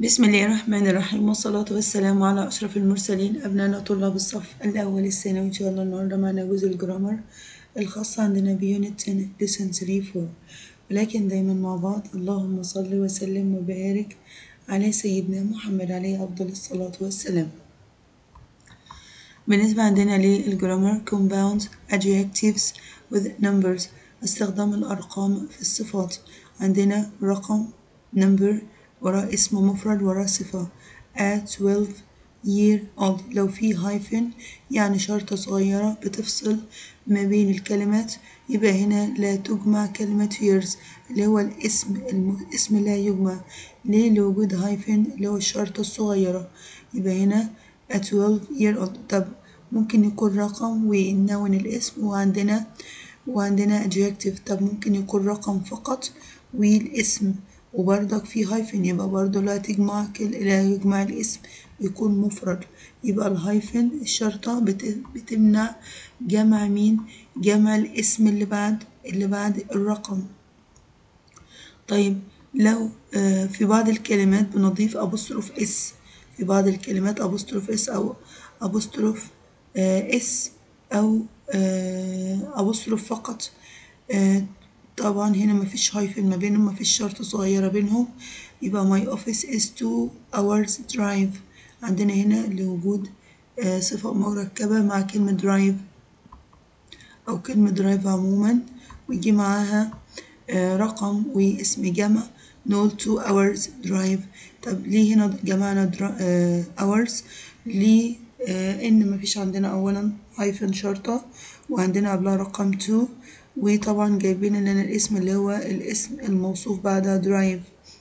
بسم الله الرحمن الرحيم، والصلاة والسلام على أشرف المرسلين، أبنائنا طلاب الصف الأول الثانوي. إن شاء الله النهاردة معنا جزء الجرامر الخاص عندنا بيونت 10 lesson 3-4، ولكن دايما مع بعض. اللهم صل وسلم وبارك على سيدنا محمد عليه أفضل الصلاة والسلام. بالنسبة عندنا للجرامر compound adjectives with numbers، استخدام الأرقام في الصفات. عندنا رقم number وراه اسم مفرد وراه صفة. at 12 year old، لو في hyphen يعني شرطة صغيرة بتفصل ما بين الكلمات، يبقى هنا لا تجمع كلمة years اللي هو الاسم لا يجمع. ليه؟ لوجود hyphen اللي هو الشرطة الصغيرة. يبقى هنا at 12 year old. طب ممكن يكون رقم ونون الاسم، وعندنا adjective. طب ممكن يكون رقم فقط والاسم وبرضك في هايفن، يبقى برضه لا يجمع الاسم، يكون مفرد. يبقى الهايفن الشرطة بتمنع جمع مين؟ جمع الاسم اللي بعد الرقم. طيب لو في بعض الكلمات بنضيف أبوستروف اس، في بعض الكلمات أبوستروف اس أو أبوستروف اس أو أبوستروف فقط. طبعا هنا مفيش هايفن ما بينهم، مفيش شرطة صغيرة بينهم. يبقى my office is 2 hours drive. عندنا هنا لوجود صفة مركبة مع كلمة drive أو كلمة drive عموما، ويجي معاها رقم واسم جمع، نقول 2 hours drive. طب ليه هنا جمعنا hours؟ ليه؟ إن مفيش عندنا أولا هايفن شرطة، وعندنا قبلها رقم 2، وطبعا جايبين لنا الاسم اللي هو الاسم الموصوف بعدها drive.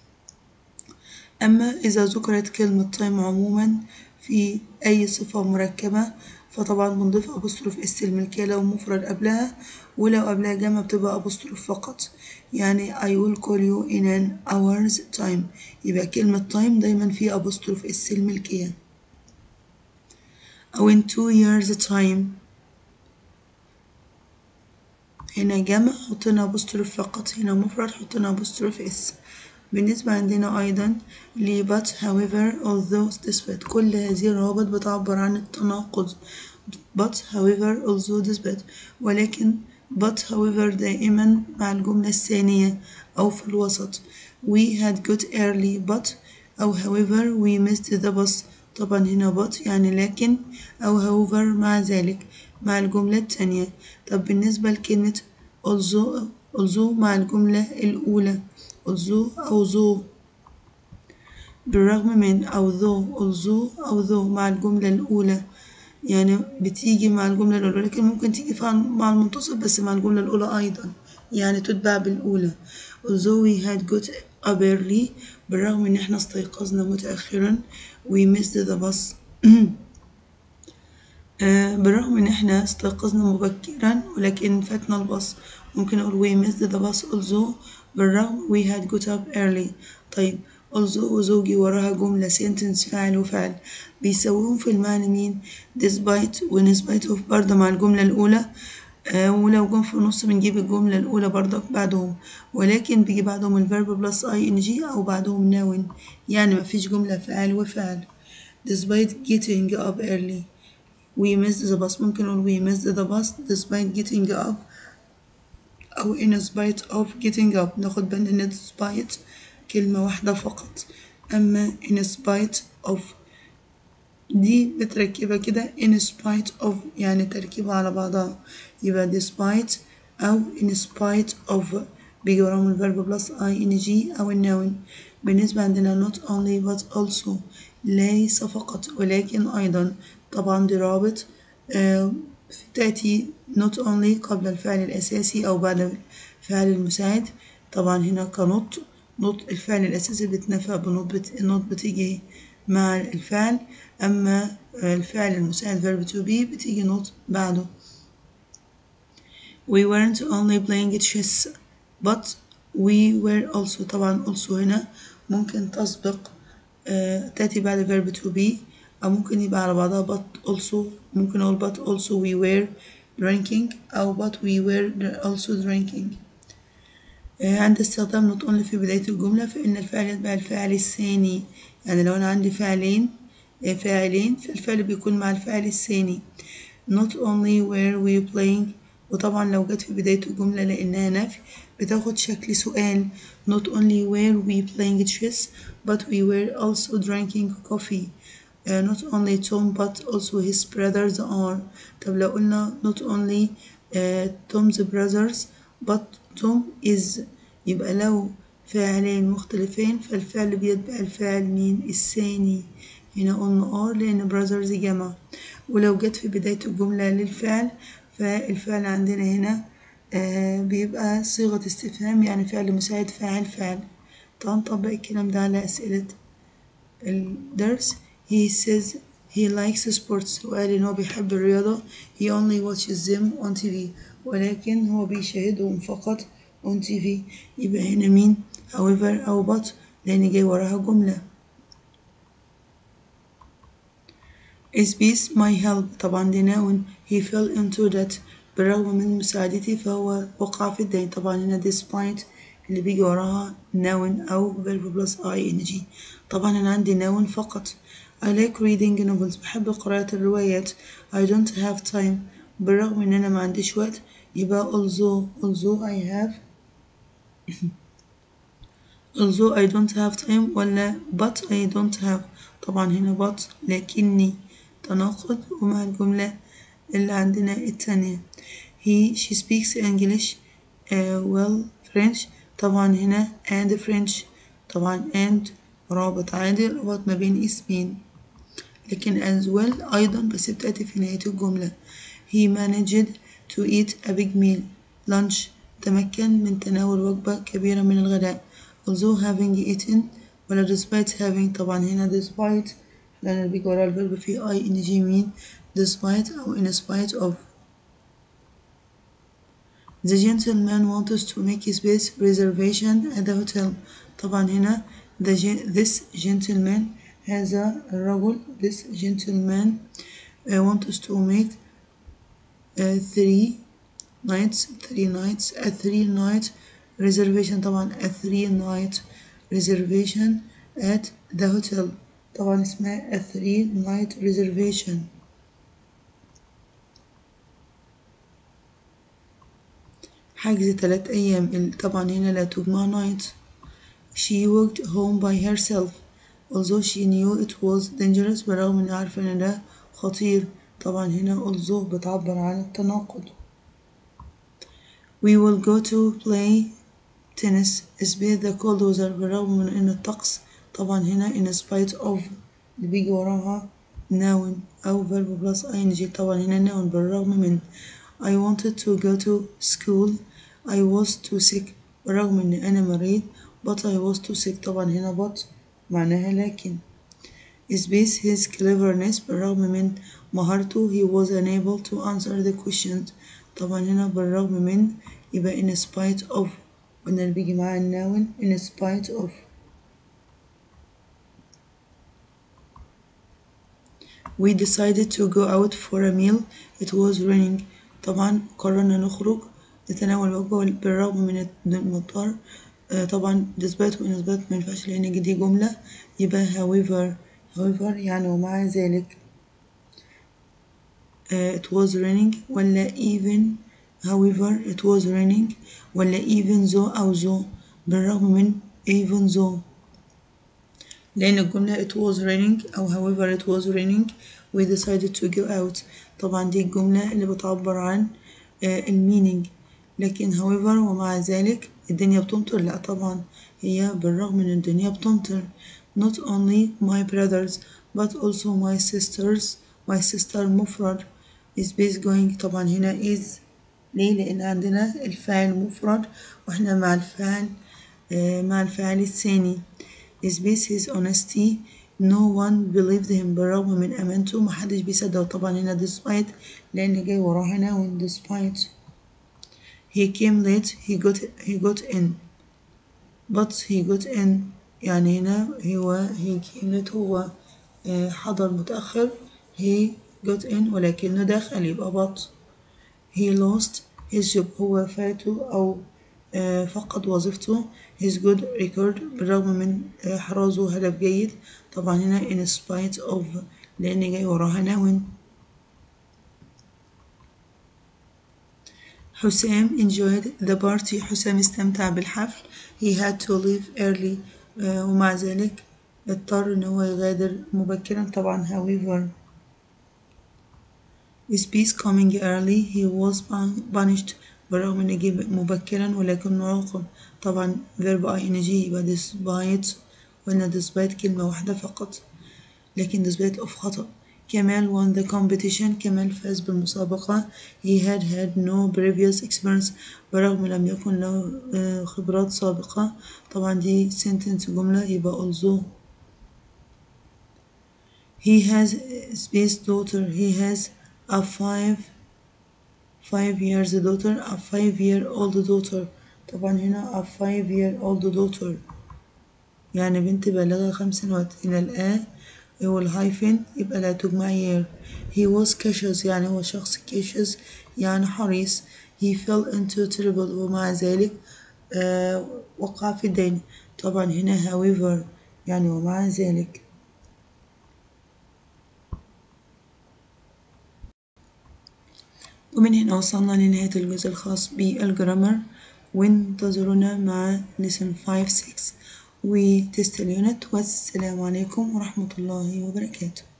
أما إذا ذكرت كلمة time عموما في أي صفة مركبة، فطبعا بنضيف أبوستروف اس الملكية لو مفرد قبلها، ولو قبلها جمع بتبقى أبوستروف فقط. يعني I will call you in an hour's time، يبقى كلمة time دايما في أبوستروف اس الملكية. أو in 2 years time، هنا جمع حطينا أبوستروف فقط، هنا مفرد حطينا أبوستروف اس. بالنسبة عندنا أيضا ل but however although despite، كل هذه الروابط بتعبر عن التناقض. but however although despite، ولكن but however دائما مع الجملة الثانية أو في الوسط. we had got early but، أو however we missed the bus. طبعا هنا but يعني لكن، أو however مع ذلك مع الجملة التانية. طب بالنسبة لكلمة although مع الجملة الأولى، أو though بالرغم من، أو though مع الجملة الأولى، يعني بتيجي مع الجملة الأولى، لكن ممكن تيجي مع المنتصف بس مع الجملة الأولى أيضا، يعني تتبع بالأولى. although we had got up early، بالرغم إن احنا استيقظنا متأخرا. we missed the bus بالرغم إن احنا استيقظنا مبكرا ولكن فاتنا الباص، ممكن أقول we missed the bus although، بالرغم we had got up early. طيب although وزوجي وراها جملة sentence فاعل وفعل، بيساويهم في المعنى مين؟ despite و spite of برضه مع الجملة الأولى. ولو جم في النص بنجيب الجملة الأولى برضه بعدهم، ولكن بيجي بعدهم الفيرب بلس ing أو بعدهم noun، يعني مفيش جملة فاعل وفعل. despite getting up early we missed the bus، ممكن نقول we missed the bus despite getting up أو in spite of getting up. ناخد بالنا إن despite كلمة واحدة فقط، أما in spite of دي بتركبها كده in spite of، يعني تركيبها على بعضها، يبقى despite أو in spite of بيجي وراهم الفيرب بلس ing أو النون. بالنسبة عندنا not only but also، ليس فقط ولكن أيضا، طبعا دي رابط تأتي not only قبل الفعل الأساسي أو بعد الفعل المساعد. طبعا هنا كنط، الفعل الأساسي بتنفع بنط بتيجي مع الفعل، أما الفعل المساعد verb to be بتيجي not بعده. we weren't only playing chess but we were also، طبعا also هنا ممكن تسبق تأتي بعد verb to be، أو ممكن يبقى على بعضها but also، ممكن أقول but also we were drinking، أو but we were also drinking. عند استخدام not only في بداية الجملة فإن الفعل يتبع الفاعل الثاني. يعني لو أنا عندي فاعلين فالفعل بيكون مع الفاعل الثاني. not only were we playing، وطبعا لو جت في بداية الجملة لأنها نفي بتاخد شكل سؤال. not only were we playing chess but we were also drinking coffee. not only Tom but also his brothers are. طب لو قلنا not only Tom's brothers but Tom is، يبقى لو فاعلين مختلفين فالفعل بيتبع الفاعل مين الثاني. هنا قلنا are لأن brothers جمع. ولو جت في بداية الجملة للفعل فالفعل عندنا هنا بيبقى صيغة استفهام، يعني فعل مساعد فاعل. تعال نطبق الكلام ده على أسئلة الدرس. he says he likes sports، وقال إن هو بيحب الرياضة. he only watches them on TV، ولكن هو بيشاهدهم فقط on TV. يبقى هنا مين however أو but، لأن جاي وراها جملة. is this my help، طبعا دي noun. he fell into that، بالرغم من مساعدتي فهو وقع في الدين. طبعا هنا despite اللي بيجي وراها noun أو verb plus ing. طبعا أنا عندي noun فقط. I like reading novels، بحب قراءة الروايات. I don't have time، بالرغم إن أنا ما عنديش وقت. يبقى although I don't have time ولا but I don't have. طبعا هنا but لكني تناقض ومع الجملة اللي عندنا التانية. she speaks English well French. طبعا هنا and French، طبعا and رابط عادي ربط ما بين اسمين. لكن as well أيضا بس بتأتي في نهاية الجملة. he managed to eat a big meal lunch، تمكن من تناول وجبة كبيرة من الغداء. although having eaten ولا despite having. طبعا هنا despite لأن بيجي ورا الفيرب فيه ing مين despite أو in spite of. the gentleman wants to make space reservation at the hotel. طبعا هنا this gentleman هذا الرجل this gentleman wants to make three nights reservation. طبعا a 3 night reservation at the hotel، طبعا اسمها a 3 night reservation. حجز 3 أيام، طبعا هنا لا تجمع night. she walked home by herself although she knew it was dangerous، بالرغم إنها عارفة إن ده خطير. طبعا هنا although بتعبر عن التناقض. we will go to play tennis despite the cold weather، بالرغم من إن الطقس. طبعا هنا in spite of اللي بيجي وراها noun أو verb plus ing. طبعا هنا noun بالرغم من. I wanted to go to school I was too sick، بالرغم إن أنا مريض but I was too sick. طبعا هنا but معناها لكن. is this his cleverness، بالرغم من مهارته he was unable to answer the questions. طبعا هنا بالرغم من يبقى in spite of، قلنا اللي بيجي معاه النون in spite of. we decided to go out for a meal it was raining. طبعا قررنا نخرج لتناول وجبة بالرغم من المطر. طبعا despite و in spite مينفعش لأن دي جملة. يبقى however يعني ومع ذلك. it was raining ولا even however it was raining ولا even though أو though، بالرغم من even though لأن الجملة it was raining أو however it was raining we decided to go out. طبعا دي الجملة اللي بتعبر عن المينينج. لكن however ومع ذلك الدنيا بتمطر، لا طبعا هي بالرغم من الدنيا بتمطر. not only my brothers but also my sisters. my sister مفرد. is base going، طبعا هنا is ليه؟ لأن عندنا الفاعل مفرد واحنا مع الفاعل الثاني. is base his honesty no one believed him، بالرغم من أمانته محدش بيصدقه. طبعا هنا despite لأن جاي وراها noun despite. he came late he got in but he got in، يعني هنا he came late هو حضر متأخر he got in ولكنه دخل يبقى but. he lost his job هو فاته أو فقد وظيفته. his good record بالرغم من إحرازه هدف جيد. طبعا هنا in spite of لأن جاي وراها noun. حسام enjoyed the party. حسام استمتع بالحفل. he had to leave early ومع ذلك اضطر إن هو يغادر مبكرا. طبعا however. with peace coming early he was punished. بالرغم إن جه مبكرا ولكنه عوقب. طبعا verb ing يبقى despite. وإن despite كلمة واحدة فقط لكن despite of خطأ. كمال won the competition. كمال فاز بالمسابقة. he had no previous experience. بالرغم لم يكن له خبرات سابقة. طبعا دي sentence جملة يبقى although. he has space daughter. he has a 5 years daughter. a 5-year-old daughter. طبعا هنا a 5-year-old daughter يعني بنت بالغة 5 سنوات. هنا الآ والهايفن يبقى لا تجمع year. he was cautious يعني هو شخص cautious يعني حريص. he fell into trouble ومع ذلك وقع في الدين. طبعا هنا however يعني ومع ذلك. ومن هنا وصلنا لنهاية الجزء الخاص بالجرامر وانتظرونا مع lesson 5 6 وتست اليونت. والسلام عليكم ورحمة الله وبركاته.